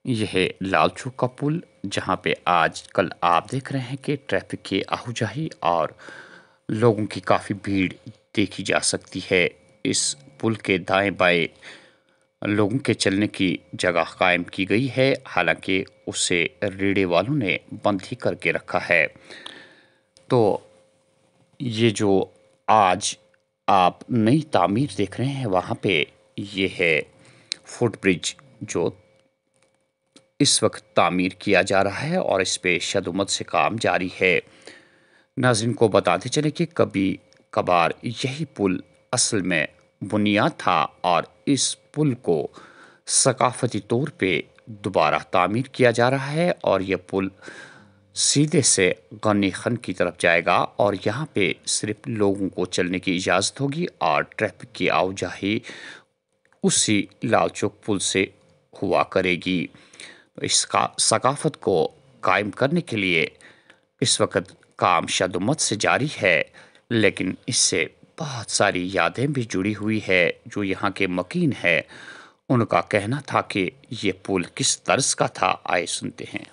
यह है लाल चौक का पुल, जहाँ पे आजकल आप देख रहे हैं कि ट्रैफिक की आवाजाही और लोगों की काफ़ी भीड़ देखी जा सकती है। इस पुल के दाएं-बाएं लोगों के चलने की जगह कायम की गई है, हालांकि उसे रेड़े वालों ने बंद ही करके रखा है। तो ये जो आज आप नई तामीर देख रहे हैं, वहाँ पे ये है फुट ब्रिज, जो इस वक्त तामीर किया जा रहा है और इस पे शदुमत से काम जारी है। नाज़रीन को बताते चले कि कभी कभार यही पुल असल में बुनियाद था और इस पुल को सकाफती तौर पे दोबारा तामीर किया जा रहा है और यह पुल सीधे से गनी खन की तरफ जाएगा और यहाँ पे सिर्फ लोगों को चलने की इजाज़त होगी और ट्रैफिक की आवाजाही उसी लाल चौक पुल से हुआ करेगी। इसका सकाफत को कायम करने के लिए इस वक्त काम शदुमत से जारी है, लेकिन इससे बहुत सारी यादें भी जुड़ी हुई है। जो यहाँ के मकीन है, उनका कहना था कि ये पुल किस तर्ज का था। आइए सुनते हैं।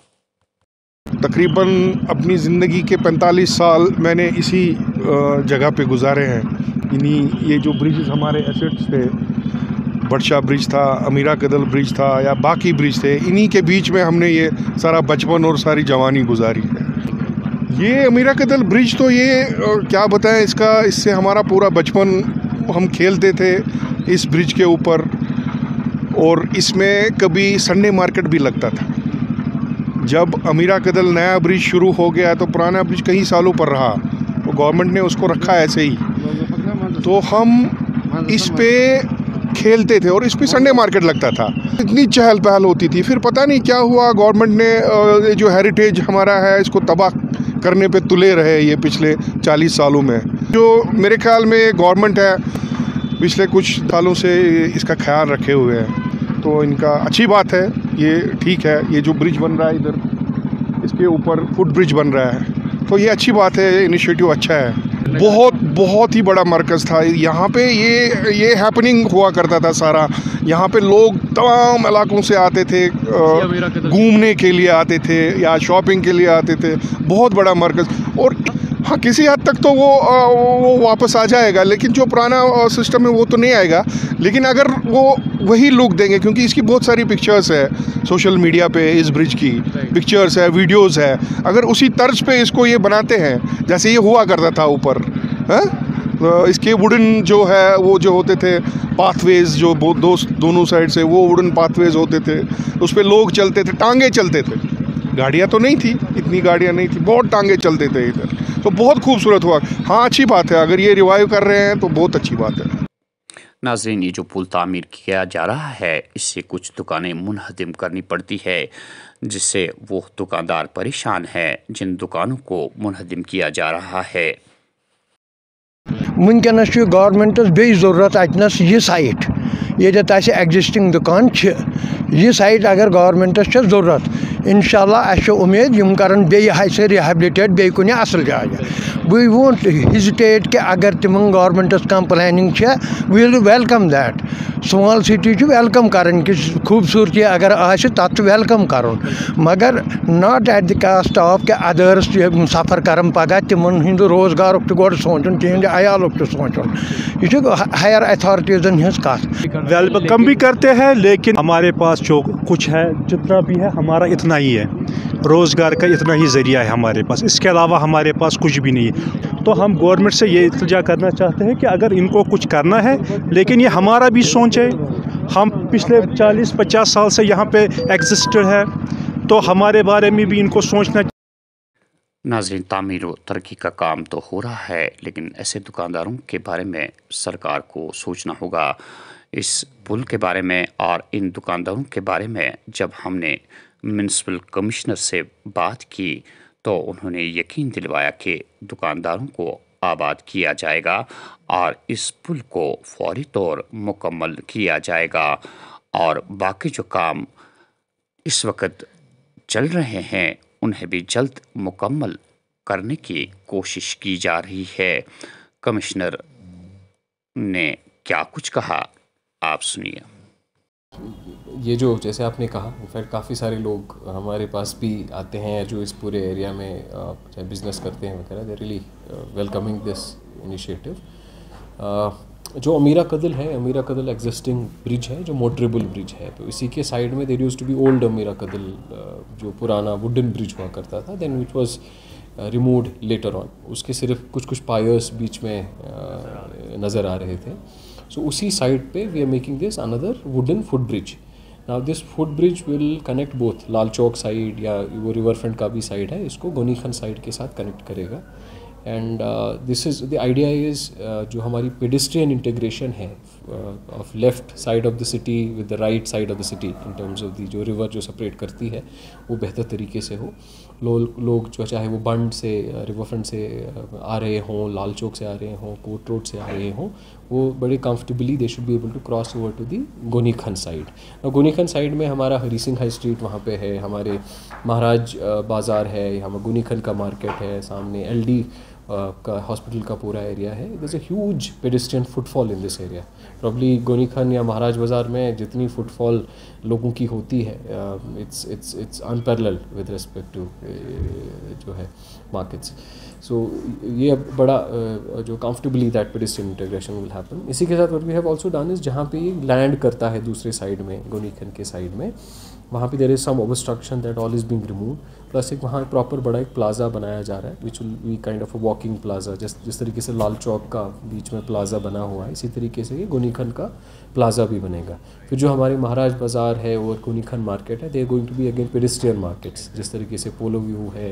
तकरीबन अपनी ज़िंदगी के 45 साल मैंने इसी जगह पे गुजारे हैं। ये जो ब्रिजेस हमारे एसेट्स थे, बड़शाह ब्रिज था, अमीरा कदल ब्रिज था या बाकी ब्रिज थे, इन्हीं के बीच में हमने ये सारा बचपन और सारी जवानी गुजारी है। ये अमीरा कदल ब्रिज तो ये क्या बताएं, इससे हमारा पूरा बचपन, हम खेलते थे इस ब्रिज के ऊपर और इसमें कभी संडे मार्केट भी लगता था। जब अमीरा कदल नया ब्रिज शुरू हो गया तो पुराना ब्रिज कई सालों पर रहा, तो गवर्नमेंट ने उसको रखा ऐसे ही, तो हम इस पे खेलते थे और इस पे संडे मार्केट लगता था। इतनी चहल पहल होती थी। फिर पता नहीं क्या हुआ, गवर्नमेंट ने जो हेरिटेज हमारा है इसको तबाह करने पे तुले रहे ये पिछले 40 सालों में। जो मेरे ख्याल में गवर्नमेंट है पिछले कुछ सालों से इसका ख्याल रखे हुए हैं, तो इनका अच्छी बात है, ये ठीक है। ये जो ब्रिज बन रहा है इधर, इसके ऊपर फुट ब्रिज बन रहा है, तो ये अच्छी बात है, इनिशिएटिव अच्छा है। बहुत ही बड़ा मरकज़ था यहाँ पे, ये हैपनिंग हुआ करता था सारा। यहाँ पे लोग तमाम इलाकों से आते थे, घूमने के लिए आते थे या शॉपिंग के लिए आते थे। बहुत बड़ा मरकज़, और हाँ किसी हद तक तो वो वापस आ जाएगा, लेकिन जो पुराना सिस्टम है वो तो नहीं आएगा। लेकिन अगर वो वही लुक देंगे, क्योंकि इसकी बहुत सारी पिक्चर्स है सोशल मीडिया पे, इस ब्रिज की पिक्चर्स है, वीडियोस है, अगर उसी तर्ज पे इसको ये बनाते हैं जैसे ये हुआ करता था ऊपर, तो इसके वुडन जो है, वो जो होते थे पाथवेज, जो दोनों साइड से वो वुडन पाथवेज होते थे, उस पर लोग चलते थे, टांगे चलते थे। गाड़ियाँ तो नहीं थी, इतनी गाड़ियाँ नहीं थी, बहुत टांगे चलते थे इधर, तो बहुत खूबसूरत हुआ। हाँ अच्छी बात है, अगर ये रिवाइव कर रहे हैं तो बहुत अच्छी बात है। नाज़रीन, ये जो पुल तामीर किया जा रहा है, इससे कुछ दुकानें मुनहदिम करनी पड़ती है, जिससे वो दुकानदार परेशान हैं जिन दुकानों को मुनहदिम किया जा रहा है। वनकस गवर्नमेंटस बे जरूरत अतनस यह साइट, ये एग्जिस्टिंग दुकान यह साइट अगर गवर्नमेंटस जरूरत, इंशाल्लाह उम्मीद यम करन बे रिहेबिलिटेट बे कुछ असल जाए। वी वोंट हेजिटेट कि अगर तिम governments come planning we will welcome that. Small city welcome करन कि खूबसूरती अगर आए तथ वेलकम कर, मगर not at the cost of कि अदर्स सफ़र करम पगह तिमन हिंद रोजगार गोड़ सोचन, तिहद अयाल सोचन। यह हायर अथॉरिटीजन हज कथ। वेलकम भी करते हैं, लेकिन हमारे पास जो कुछ है, जितना भी है हमारा इतना ही है, रोज़गार का इतना ही ज़रिया है हमारे पास, इसके अलावा हमारे पास कुछ भी नहीं है। तो हम गवर्नमेंट से ये इल्तिजा करना चाहते हैं कि अगर इनको कुछ करना है, लेकिन ये हमारा भी सोच है। हम पिछले 40-50 साल से यहाँ पे एग्जिस्टेड है, तो हमारे बारे में भी इनको सोचना। नाज़रीन, तामीर और तरक्की का काम तो हो रहा है, लेकिन ऐसे दुकानदारों के बारे में सरकार को सोचना होगा। इस पुल के बारे में और इन दुकानदारों के बारे में जब हमने म्युनिसिपल कमिश्नर से बात की, तो उन्होंने यकीन दिलवाया कि दुकानदारों को आबाद किया जाएगा और इस पुल को फौरी तौर मुकम्मल किया जाएगा और बाकी जो काम इस वक्त चल रहे हैं उन्हें भी जल्द मुकम्मल करने की कोशिश की जा रही है। कमिश्नर ने क्या कुछ कहा, आप सुनिए। ये जो जैसे आपने कहा, इनफैक्ट काफ़ी सारे लोग हमारे पास भी आते हैं जो इस पूरे एरिया में चाहे बिज़नेस करते हैं वगैरह, they really welcoming this initiative. जो अमीरा कदल है, अमीरा कदल एग्जिस्टिंग ब्रिज है जो मोटरेबल ब्रिज है, तो इसी के साइड में there used to be old Amira Kadal जो पुराना वुडन ब्रिज हुआ करता था, then which was removed later on. उसके सिर्फ कुछ कुछ पायर्स बीच में नज़र आ रहे थे। सो उसी साइड पे we are making this another wooden foot bridge. Now this foot bridge will connect both Lal Chowk side या वो रिवर फ्रंट का भी साइड है, इसको गोनीखन साइड के साथ कनेक्ट करेगा। And this is the idea is जो हमारी पेडिस्ट्रियन इंटीग्रेशन है of left side of the city with the right side of the city in terms of the जो रिवर जो सेपरेट करती है वो बेहतर तरीके से हो। लोग जो चाहे वो बंड से रिवर फ्रंट से आ रहे हों, लाल चौक से आ रहे हों, कोट रोड से आ रहे हों, वो बड़े comfortably they should be able to cross over to the Gonikhan side. Gonikhan side में हमारा हरी सिंह हाई स्ट्रीट वहाँ पे है, हमारे महाराज बाज़ार है, हम गोनीखन का मार्केट है, सामने एलडी का हॉस्पिटल का पूरा एरिया है। There is a huge pedestrian footfall in this area. Probably Gonikhan या महाराज बाज़ार में जितनी फुटफॉल लोगों की होती है, it's unparalleled with respect to जो है मार्केट्स। सो ये अब बड़ा जो comfortably that pedestrian integration will happen. इसी के साथ what we have also done is जहाँ पे लैंड करता है दूसरे साइड में, गोनीखन के साइड में, वहाँ पे there is some obstruction that all is being removed. Plus एक वहाँ प्रॉपर बड़ा एक प्लाजा बनाया जा रहा है which will be kind of a walking plaza. जिस तरीके से लाल चौक का बीच में प्लाजा बना हुआ है, इसी तरीके से ये गोनीखन का प्लाजा भी बनेगा। फिर जो हमारे महाराज बाज़ार है और गोनीखन मार्केट है, they are going to be again pedestrian markets. जिस तरीके से पोलो व्यू है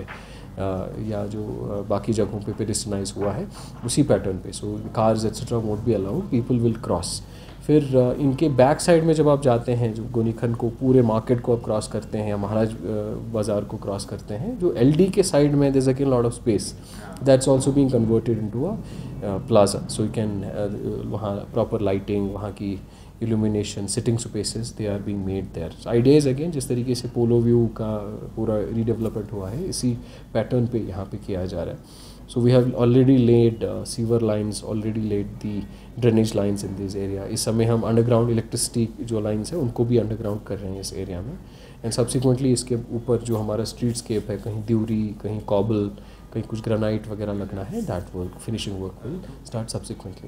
या जो बाकी जगहों पे पेडिस्ट्रियनाइज हुआ है, उसी पैटर्न पे। So cars etcetera won't be allowed, people will cross. फिर इनके बैक साइड में जब आप जाते हैं, जो गोनीखन को पूरे मार्केट को आप क्रॉस करते हैं या महाराज बाज़ार को क्रॉस करते हैं, जो एलडी के साइड में there is again lot of space that's also being converted into a plaza. So you can वहाँ प्रॉपर लाइटिंग, वहाँ की illumination, sitting spaces, they are being made there. Ideas again जिस तरीके से पोलो व्यू का पूरा रीडेवलपमेंट हुआ है, इसी पैटर्न पे यहाँ पे किया जा रहा है। So we have already laid sewer lines, already laid the drainage lines in this area. इस समय हम अंडरग्राउंड इलेक्ट्रिसिटी जो लाइन्स है उनको भी अंडरग्राउंड कर रहे हैं इस एरिया में। एंड सब्सिक्वेंटली इसके ऊपर जो हमारा स्ट्रीट स्केप है, कहीं द्यूरी, कहीं कॉबल, कहीं कुछ ग्रेनाइट वगैरह लगना है, that work, finishing work will start subsequently.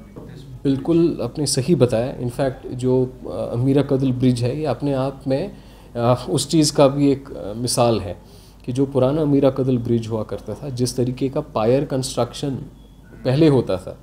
बिल्कुल आपने सही बताया। इनफैक्ट जो अमीरा कदल ब्रिज है, ये अपने आप में उस चीज़ का भी एक मिसाल है कि जो पुराना अमीरा कदल ब्रिज हुआ करता था, जिस तरीके का पायर कंस्ट्रक्शन पहले होता था,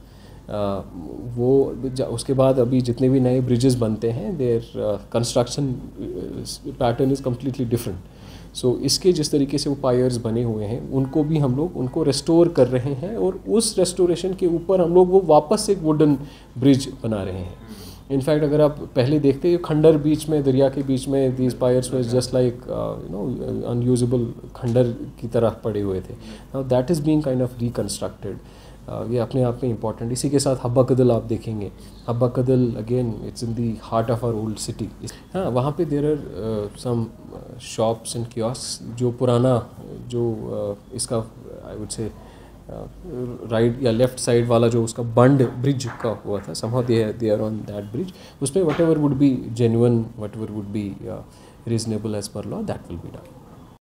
वो उसके बाद अभी जितने भी नए ब्रिजेस बनते हैं, their construction pattern is completely different. So इसके जिस तरीके से वो पायर्स बने हुए हैं, उनको भी हम लोग उनको रेस्टोर कर रहे हैं, और उस रेस्टोरेशन के ऊपर हम लोग वो वापस एक वुडन ब्रिज बना रहे हैं। इनफैक्ट अगर आप पहले देखते हैं, खंडर बीच में, दरिया के बीच में, these piers was just like unusable खंडर की तरह पड़े हुए थे। Now that is being kind of reconstructed. ये अपने आप में इंपॉर्टेंट। इसी के साथ हब्बा कदल आप देखेंगे, Habba Kadal again it's in the heart of our old city. हाँ, वहाँ पे there are some shops and kiosk जो पुराना जो इसका आई वुड से राइट या लेफ्ट साइड वाला जो उसका बंड ब्रिज का हुआ था, somehow they are on that bridge. उसमें whatever would be genuine, whatever would be reasonable as per law, that will be done.